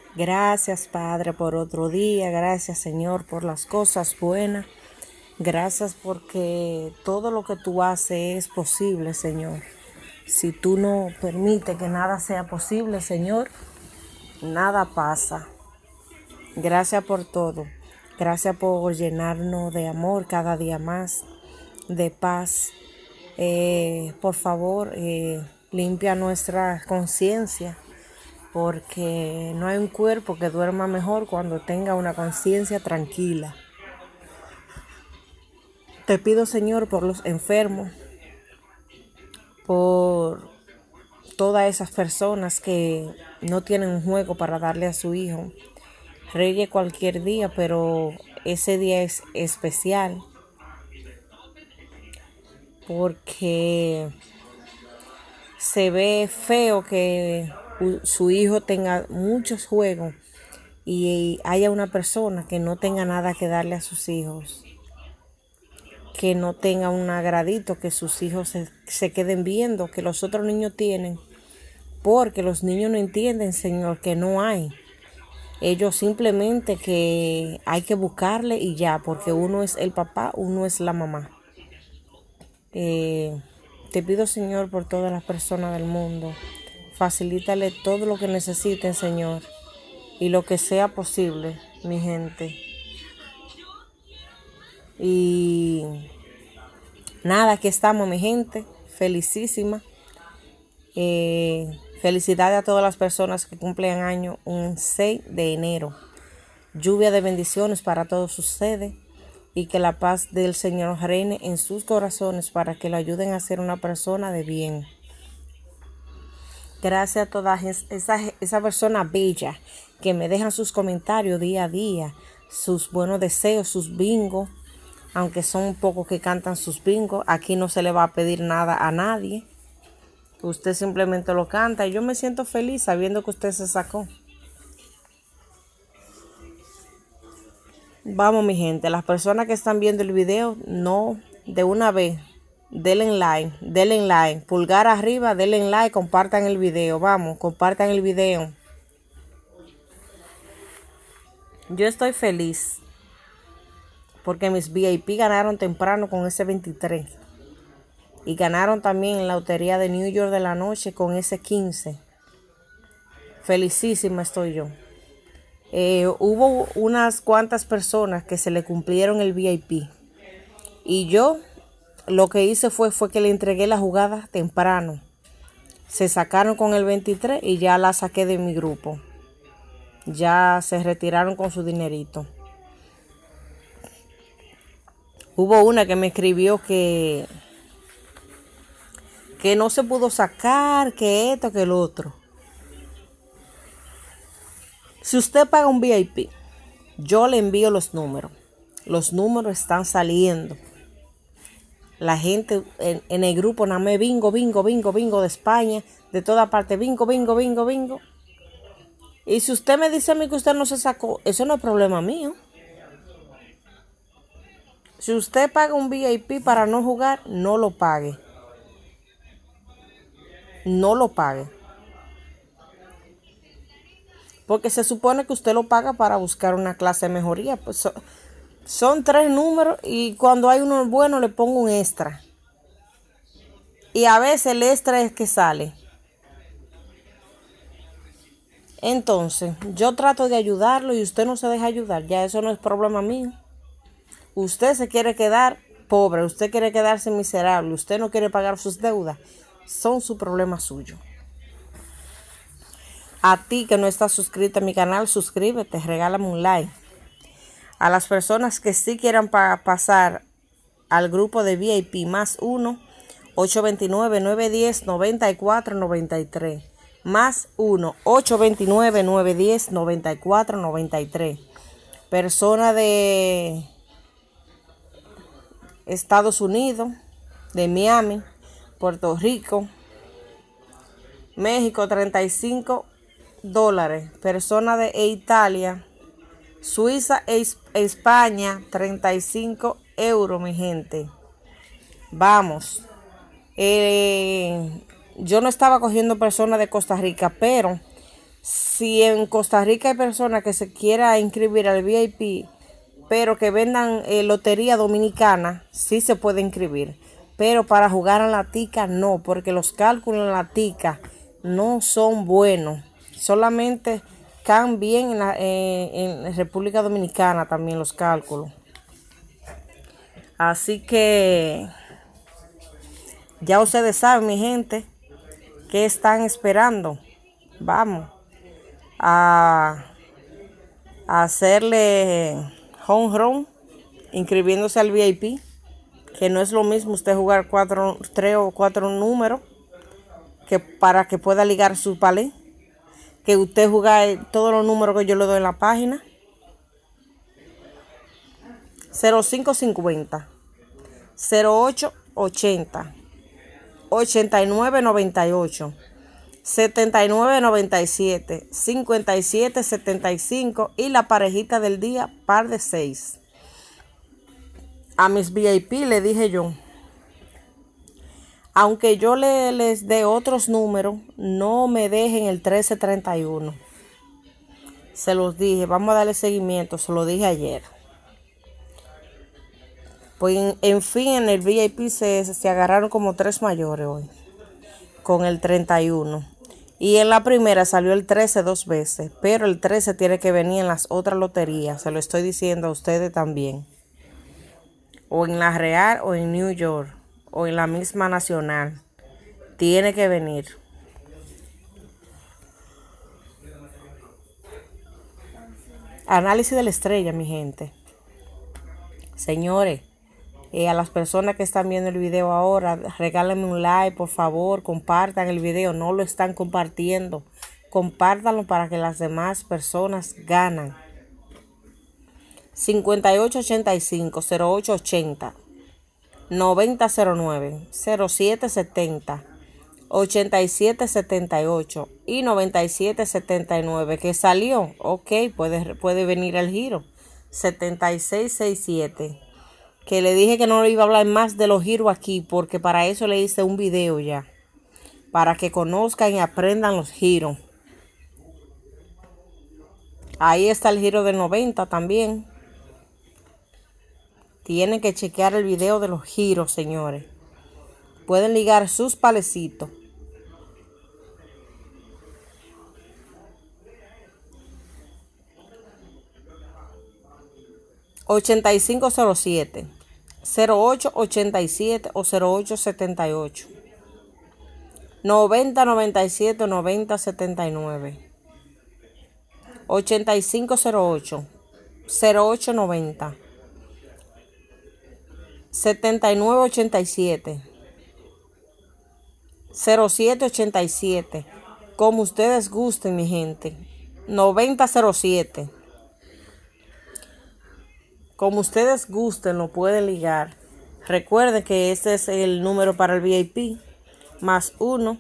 Gracias, Padre, por otro día. Gracias, Señor, por las cosas buenas. Gracias porque todo lo que tú haces es posible, Señor. Si tú no permites que nada sea posible, Señor, nada pasa. Gracias por todo. Gracias por llenarnos de amor cada día más, de paz. Por favor, limpia nuestra conciencia, porque no hay un cuerpo que duerma mejor cuando tenga una conciencia tranquila. Te pido, Señor, por los enfermos, por todas esas personas que no tienen un juego para darle a su hijo. Reyes cualquier día, pero ese día es especial porque se ve feo que su hijo tenga muchos juegos y haya una persona que no tenga nada que darle a sus hijos, que no tenga un agradito, que sus hijos se queden viendo que los otros niños tienen, porque los niños no entienden, Señor, que no hay. Ellos simplemente que hay que buscarle y ya, porque uno es el papá, uno es la mamá. Te pido, Señor, por todas las personas del mundo, facilítale todo lo que necesiten, Señor, y lo que sea posible, mi gente. Y nada, aquí estamos, mi gente, felicísima. Felicidades a todas las personas que cumplen año un 6 de enero. Lluvia de bendiciones para todos ustedes y que la paz del Señor reine en sus corazones para que lo ayuden a ser una persona de bien. Gracias a todas esa personas bellas que me dejan sus comentarios día a día, sus buenos deseos, sus bingos, aunque son pocos que cantan sus bingos. Aquí no se le va a pedir nada a nadie. Usted simplemente lo canta y yo me siento feliz sabiendo que usted se sacó. Vamos, mi gente, las personas que están viendo el video, no, de una vez, denle like, pulgar arriba, denle like, compartan el video, vamos, compartan el video. Yo estoy feliz porque mis VIP ganaron temprano con ese 23 y ganaron también en la lotería de New York de la noche con ese 15. Felicísima estoy yo. Hubo unas cuantas personas que se le cumplieron el VIP y yo lo que hice fue que le entregué la jugada temprano. Se sacaron con el 23 y ya la saqué de mi grupo. Ya se retiraron con su dinerito. Hubo una que me escribió que no se pudo sacar, que esto, que lo otro. Si usted paga un VIP, yo le envío los números. Los números están saliendo. La gente en el grupo nada más bingo de España, de toda parte, bingo. Y si usted me dice a mí que usted no se sacó, eso no es problema mío. Si usted paga un VIP para no jugar, no lo pague. No lo pague. Porque se supone que usted lo paga para buscar una clase de mejoría. Pues son 3 números y cuando hay uno bueno le pongo un extra. Y a veces el extra es que sale. Entonces, yo trato de ayudarlo y usted no se deja ayudar. Ya eso no es problema mío. Usted se quiere quedar pobre, usted quiere quedarse miserable, usted no quiere pagar sus deudas. Son su problema suyo. A ti que no estás suscrito a mi canal, suscríbete, regálame un like. A las personas que sí quieran pasar al grupo de VIP más 1-829-910-9493. Más 1-829-910-9493. Persona de Estados Unidos, de Miami, Puerto Rico, México, $35. Persona de Italia, Suiza e España, 35 euros, mi gente. Vamos. Yo no estaba cogiendo personas de Costa Rica, pero Si en Costa Rica hay personas que se quiera inscribir al VIP, pero que vendan lotería dominicana, sí se puede inscribir. Pero para jugar a la tica no, porque los cálculos en la tica no son buenos. Solamente caen bien en República Dominicana también los cálculos. Así que ya ustedes saben, mi gente, qué están esperando. Vamos a hacerle home run inscribiéndose al VIP, que no es lo mismo usted jugar 3 o 4 números que para que pueda ligar su palé, que usted jugar todos los números que yo le doy en la página. 0550 0880 8998 7997 5775 y la parejita del día par de 6. A mis VIP le dije yo, aunque yo les dé otros números, no me dejen el 1331. Se los dije, vamos a darle seguimiento, se lo dije ayer. Pues en fin, en el VIP se agarraron como 3 mayores hoy, con el 31. Y en la primera salió el 13 2 veces, pero el 13 tiene que venir en las otras loterías, se lo estoy diciendo a ustedes también. O en la Real o en New York, o en la misma Nacional, tiene que venir. Análisis de la estrella, mi gente. Señores, a las personas que están viendo el video ahora, regálenme un like, por favor, compartan el video, no lo están compartiendo. Compártanlo para que las demás personas ganen. 5885 0880 9009 0770 8778 y 9779 que salió. Ok, puede venir el giro 7667, que le dije que no le iba a hablar más de los giros aquí, porque para eso le hice un video ya, para que conozcan y aprendan los giros. Ahí está el giro del 90 también. Tienen que chequear el video de los giros, señores. Pueden ligar sus palecitos. 8507 0887 o 0878 9097 9079 8508 0890 7987 0787, como ustedes gusten, mi gente. 9007, como ustedes gusten, lo pueden ligar. Recuerden que este es el número para el VIP, más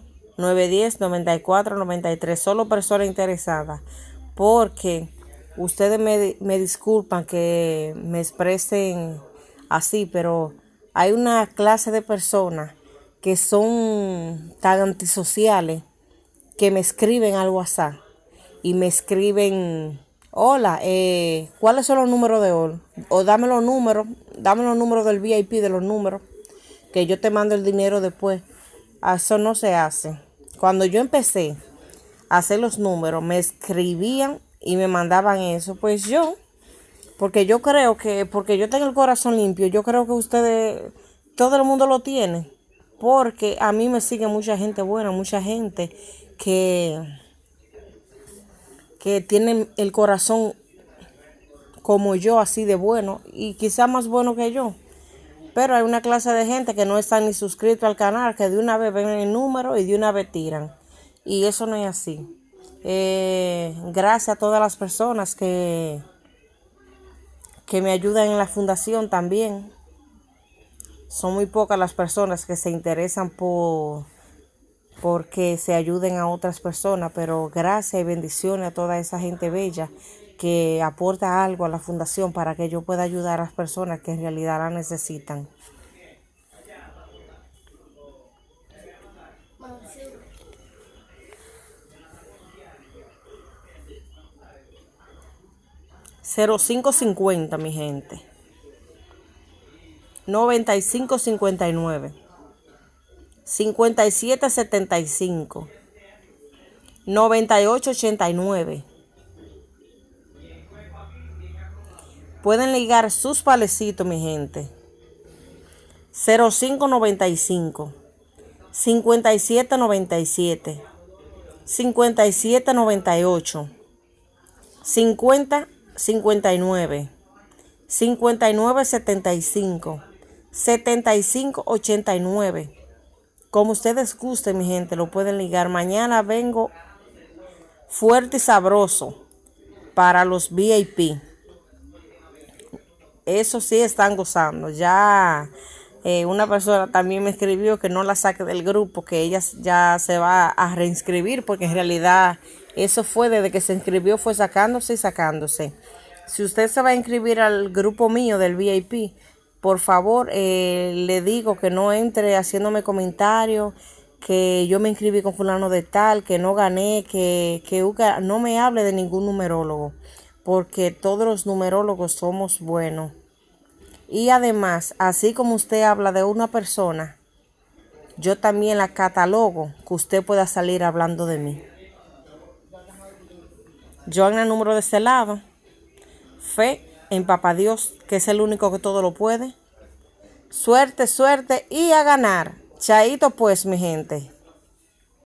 1-910-9493, solo personas interesadas, porque ustedes me disculpan que me expresen así, pero hay una clase de personas que son tan antisociales que me escriben al WhatsApp y me escriben: hola, ¿cuáles son los números de hoy? O dame los números del VIP, de los números, que yo te mando el dinero después. Eso no se hace. Cuando yo empecé a hacer los números, me escribían y me mandaban eso. Pues yo, porque yo creo que, porque yo tengo el corazón limpio, yo creo que ustedes, todo el mundo lo tiene. Porque a mí me sigue mucha gente buena, mucha gente que tienen el corazón como yo, así de bueno, y quizá más bueno que yo. Pero hay una clase de gente que no están ni suscritos al canal, que de una vez ven el número y de una vez tiran. Y eso no es así. Gracias a todas las personas que me ayudan en la fundación también. Son muy pocas las personas que se interesan porque se ayuden a otras personas, pero gracias y bendiciones a toda esa gente bella que aporta algo a la fundación para que yo pueda ayudar a las personas que en realidad la necesitan. 0550, mi gente. 9559. 5775. 9889. Pueden ligar sus palecitos, mi gente. 0595. 5797. 5798. 5059. 5975. 7589. Como ustedes gusten, mi gente, lo pueden ligar. Mañana vengo fuerte y sabroso para los VIP. Eso sí están gozando. Ya una persona también me escribió que no la saque del grupo, que ella ya se va a reinscribir, porque en realidad eso fue desde que se inscribió, fue sacándose y sacándose. Si usted se va a inscribir al grupo mío del VIP, por favor, le digo que no entre haciéndome comentarios, que yo me inscribí con fulano de tal, que no gané, que no me hable de ningún numerólogo, porque todos los numerólogos somos buenos. Y además, así como usted habla de una persona, yo también la catalogo, que usted pueda salir hablando de mí. Yo en el número de ese lado, fe en Papá Dios, que es el único que todo lo puede. Suerte, suerte y a ganar. Chaito pues, mi gente.